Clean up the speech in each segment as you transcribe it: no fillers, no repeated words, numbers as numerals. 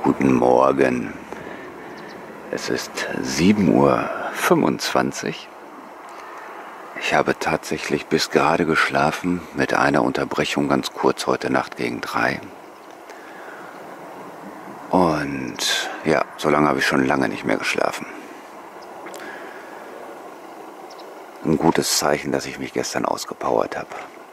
Guten Morgen. Es ist 7:25 Uhr. Ich habe tatsächlich bis gerade geschlafen, mit einer Unterbrechung ganz kurz heute Nacht gegen 3. Und ja, so lange habe ich schon lange nicht mehr geschlafen. Ein gutes Zeichen, dass ich mich gestern ausgepowert habe.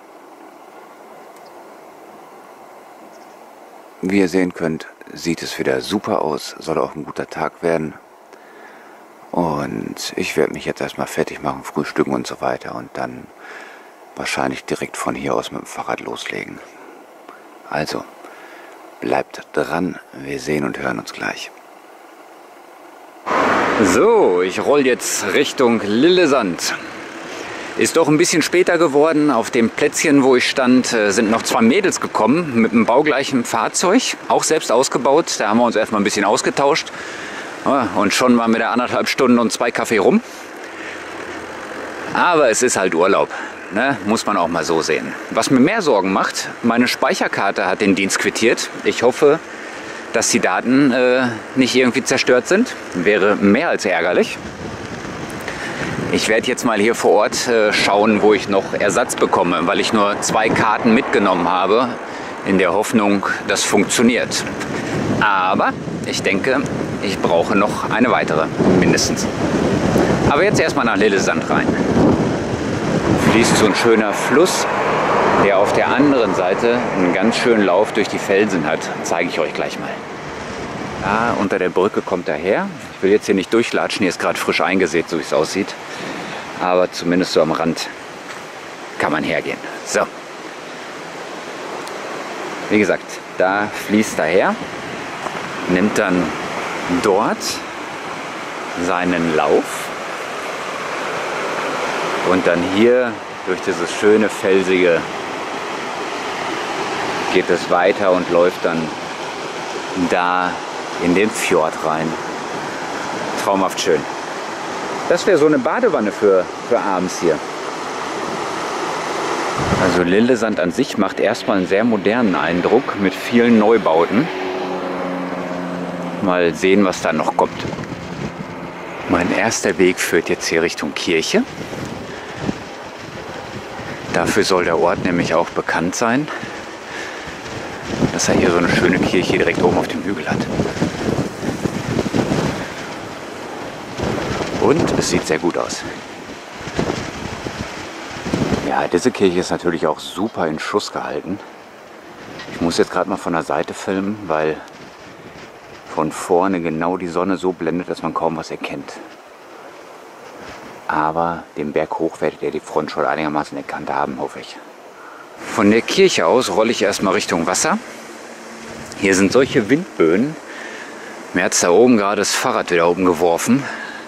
Wie ihr sehen könnt, sieht es wieder super aus, soll auch ein guter Tag werden. Und ich werde mich jetzt erstmal fertig machen, frühstücken und so weiter und dann wahrscheinlich direkt von hier aus mit dem Fahrrad loslegen. Also, bleibt dran, wir sehen und hören uns gleich. So, ich roll jetzt Richtung Lillesand. Ist doch ein bisschen später geworden. Auf dem Plätzchen, wo ich stand, sind noch 2 Mädels gekommen mit einem baugleichen Fahrzeug, auch selbst ausgebaut. Da haben wir uns erstmal ein bisschen ausgetauscht. Und schon waren wir da 1,5 Stunden und 2 Kaffee rum. Aber es ist halt Urlaub, ne? Muss man auch mal so sehen. Was mir mehr Sorgen macht, meine Speicherkarte hat den Dienst quittiert. Ich hoffe, dass die Daten nicht irgendwie zerstört sind. Wäre mehr als ärgerlich. Ich werde jetzt mal hier vor Ort schauen, wo ich noch Ersatz bekomme, weil ich nur 2 Karten mitgenommen habe, in der Hoffnung, das funktioniert. Aber ich denke, ich brauche noch eine weitere, mindestens. Aber jetzt erstmal nach Lillesand rein. Fließt so ein schöner Fluss, der auf der anderen Seite einen ganz schönen Lauf durch die Felsen hat. Zeige ich euch gleich mal. Da unter der Brücke kommt er her. Ich will jetzt hier nicht durchlatschen, hier ist gerade frisch eingesät, so wie es aussieht. Aber zumindest so am Rand kann man hergehen. So. Wie gesagt, da fließt er her, nimmt dann dort seinen Lauf und dann hier durch dieses schöne felsige geht es weiter und läuft dann da in den Fjord rein. Traumhaft schön. Das wäre so eine Badewanne für abends hier. Also Lillesand an sich macht erstmal einen sehr modernen Eindruck mit vielen Neubauten. Mal sehen, was da noch kommt. Mein erster Weg führt jetzt hier Richtung Kirche. Dafür soll der Ort nämlich auch bekannt sein, dass er hier so eine schöne Kirche direkt oben auf dem Hügel hat. Und es sieht sehr gut aus. Ja, diese Kirche ist natürlich auch super in Schuss gehalten. Ich muss jetzt gerade mal von der Seite filmen, weil von vorne genau die Sonne so blendet, dass man kaum was erkennt. Aber den Berg hoch werdet ihr die Front schon einigermaßen erkannt haben, hoffe ich. Von der Kirche aus rolle ich erstmal Richtung Wasser. Hier sind solche Windböen. Mir hat es da oben gerade das Fahrrad wieder oben geworfen.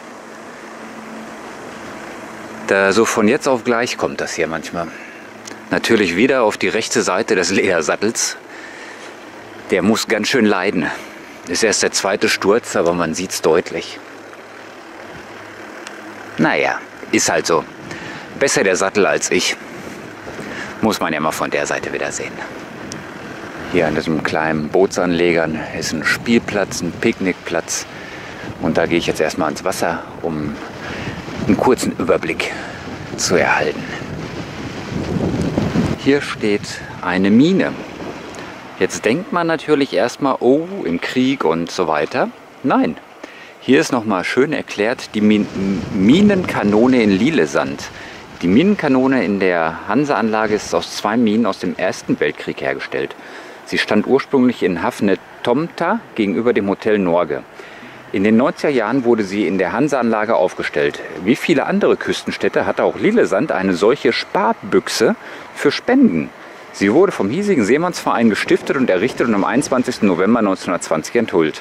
Da so von jetzt auf gleich kommt das hier manchmal. Natürlich wieder auf die rechte Seite des Ledersattels. Der muss ganz schön leiden. Ist erst der 2. Sturz, aber man sieht es deutlich. Naja, ist halt so. Besser der Sattel als ich. Muss man ja mal von der Seite wieder sehen. Hier an diesem kleinen Bootsanlegern ist ein Spielplatz, ein Picknickplatz. Und da gehe ich jetzt erstmal ans Wasser, um einen kurzen Überblick zu erhalten. Hier steht eine Mine. Jetzt denkt man natürlich erstmal, oh, im Krieg und so weiter. Nein, hier ist nochmal schön erklärt die Minenkanone in Lillesand. Die Minenkanone in der Hansa-Anlage ist aus 2 Minen aus dem Ersten Weltkrieg hergestellt. Sie stand ursprünglich in Hafne Tomta gegenüber dem Hotel Norge. In den 90er Jahren wurde sie in der Hansa-Anlage aufgestellt. Wie viele andere Küstenstädte hatte auch Lillesand eine solche Sparbüchse für Spenden. Sie wurde vom hiesigen Seemannsverein gestiftet und errichtet und am 21. November 1920 enthüllt.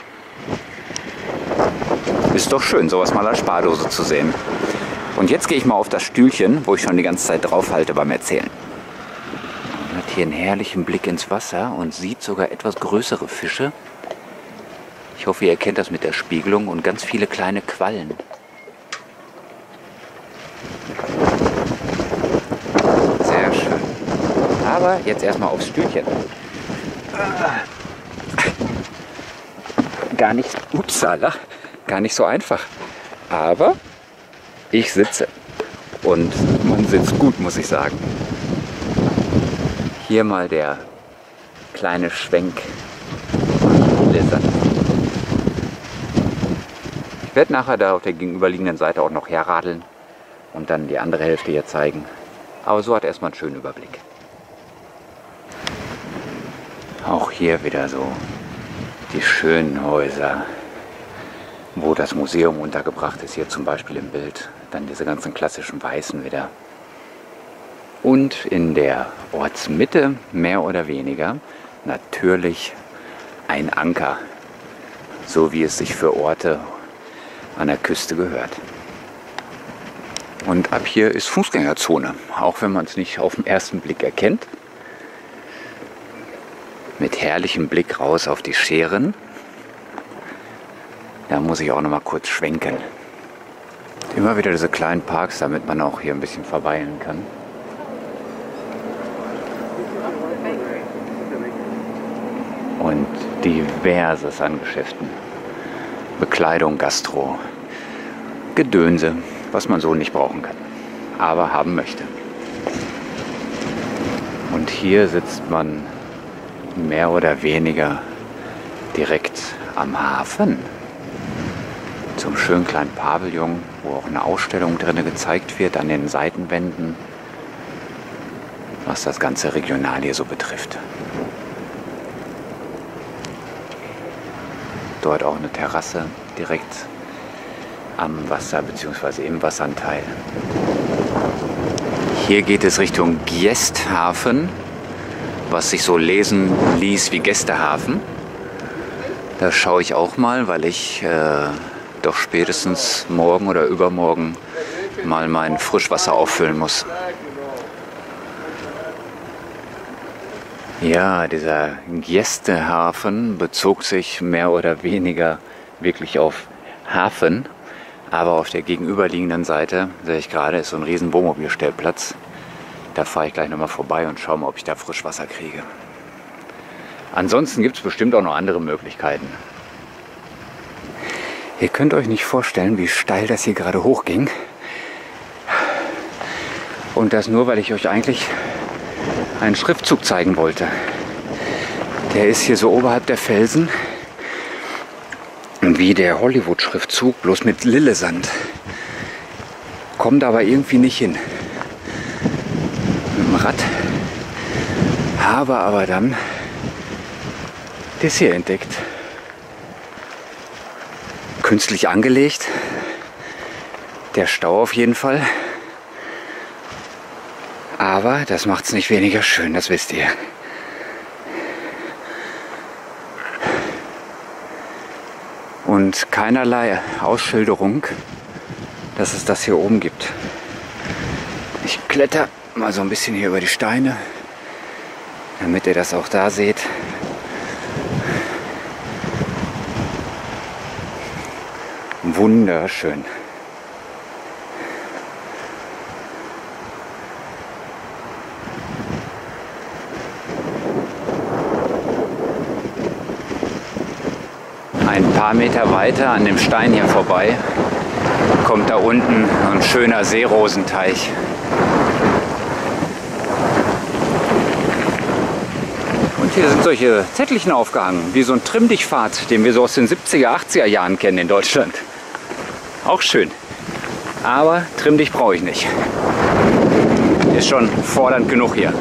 Ist doch schön, sowas mal als Spardose zu sehen. Und jetzt gehe ich mal auf das Stühlchen, wo ich schon die ganze Zeit drauf halte beim Erzählen. Man hat hier einen herrlichen Blick ins Wasser und sieht sogar etwas größere Fische. Ich hoffe, ihr erkennt das mit der Spiegelung und ganz viele kleine Quallen. Sehr schön. Aber jetzt erstmal aufs Stühlchen. gar nicht, upsala, gar nicht so einfach. Aber ich sitze und man sitzt gut, muss ich sagen. Hier mal der kleine Schwenk. Ich werde nachher da auf der gegenüberliegenden Seite auch noch herradeln und dann die andere Hälfte hier zeigen. Aber so hat erstmal einen schönen Überblick. Auch hier wieder so die schönen Häuser, wo das Museum untergebracht ist, hier zum Beispiel im Bild. Dann diese ganzen klassischen Weißen wieder. Und in der Ortsmitte, mehr oder weniger, natürlich ein Anker, so wie es sich für Orte an der Küste gehört. Und ab hier ist Fußgängerzone, auch wenn man es nicht auf den ersten Blick erkennt. Mit herrlichem Blick raus auf die Schären. Da muss ich auch noch mal kurz schwenken. Immer wieder diese kleinen Parks, damit man auch hier ein bisschen verweilen kann. Und diverses an Geschäften. Bekleidung, Gastro, Gedönse, was man so nicht brauchen kann, aber haben möchte. Und hier sitzt man mehr oder weniger direkt am Hafen. Zum schönen kleinen Pavillon, wo auch eine Ausstellung drin gezeigt wird an den Seitenwänden, was das ganze Regional hier so betrifft. Dort auch eine Terrasse direkt am Wasser bzw. im Wasseranteil. Hier geht es Richtung Gästhafen, was sich so lesen ließ wie Gästehafen. Da schaue ich auch mal, weil ich doch spätestens morgen oder übermorgen mal mein Frischwasser auffüllen muss. Ja, dieser Gästehafen bezog sich mehr oder weniger wirklich auf Hafen. Aber auf der gegenüberliegenden Seite, sehe ich gerade, ist so ein riesen Wohnmobilstellplatz. Da fahre ich gleich nochmal vorbei und schaue mal, ob ich da Frischwasser kriege. Ansonsten gibt es bestimmt auch noch andere Möglichkeiten. Ihr könnt euch nicht vorstellen, wie steil das hier gerade hochging. Und das nur, weil ich euch eigentlich einen Schriftzug zeigen wollte. Der ist hier so oberhalb der Felsen, wie der Hollywood-Schriftzug, bloß mit Lillesand. Kommt aber irgendwie nicht hin. Mit dem Rad. Habe aber dann das hier entdeckt. Künstlich angelegt. Der Stau auf jeden Fall. Aber das macht es nicht weniger schön, das wisst ihr. Und keinerlei Ausschilderung, dass es das hier oben gibt. Ich kletter mal so ein bisschen hier über die Steine, damit ihr das auch da seht. Wunderschön. Ein paar Meter weiter an dem Stein hier vorbei kommt da unten ein schöner Seerosenteich. Und hier sind solche Zettelchen aufgehangen, wie so ein Trimm-dich-Pfad, den wir so aus den 70er, 80er Jahren kennen in Deutschland. Auch schön. Aber Trimm-dich brauche ich nicht. Ist schon fordernd genug hier.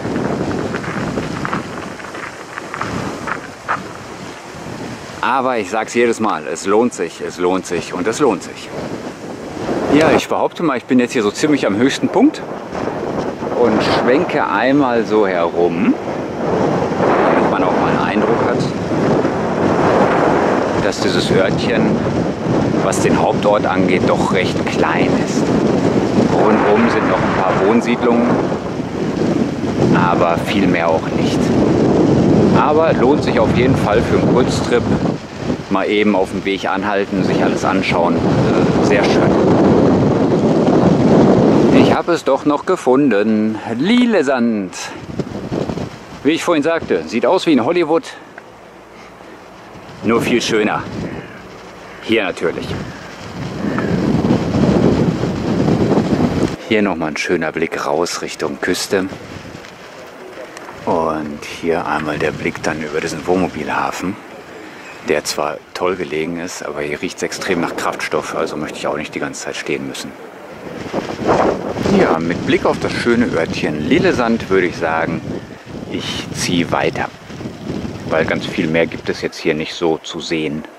Aber ich sage es jedes Mal, es lohnt sich und es lohnt sich. Ja, ich behaupte mal, ich bin jetzt hier so ziemlich am höchsten Punkt und schwenke einmal so herum, damit man auch mal einen Eindruck hat, dass dieses Örtchen, was den Hauptort angeht, doch recht klein ist. Rundum sind noch ein paar Wohnsiedlungen, aber viel mehr auch nicht. Aber lohnt sich auf jeden Fall für einen Kurztrip. Mal eben auf dem Weg anhalten, sich alles anschauen. Sehr schön. Ich habe es doch noch gefunden. Lillesand. Wie ich vorhin sagte, sieht aus wie in Hollywood. Nur viel schöner. Hier natürlich. Hier nochmal ein schöner Blick raus Richtung Küste. Und hier einmal der Blick dann über diesen Wohnmobilhafen, der zwar toll gelegen ist, aber hier riecht es extrem nach Kraftstoff, also möchte ich auch nicht die ganze Zeit stehen müssen. Ja, mit Blick auf das schöne Örtchen Lillesand würde ich sagen, ich ziehe weiter, weil ganz viel mehr gibt es jetzt hier nicht so zu sehen.